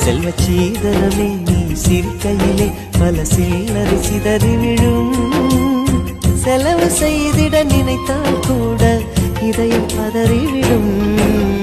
செல்வச் சீதரமே நீ சிரிக்கையிலே பல சில்லறை சிதறி விழும். செலவு செய்திட நினைத்தால் கூட இதயம் பதறிவிடும்.